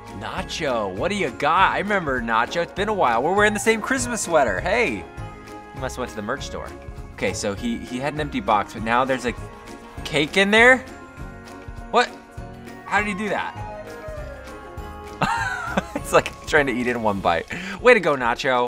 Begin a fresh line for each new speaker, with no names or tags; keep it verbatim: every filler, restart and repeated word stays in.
Nacho, what do you got? I remember Nacho. It's been a while. We're wearing the same Christmas sweater. Hey, he must have went to the merch store. Okay, so he, he had an empty box, but now there's like cake in there? What? How did he do that? It's like trying to eat it in one bite. Way to go, Nacho.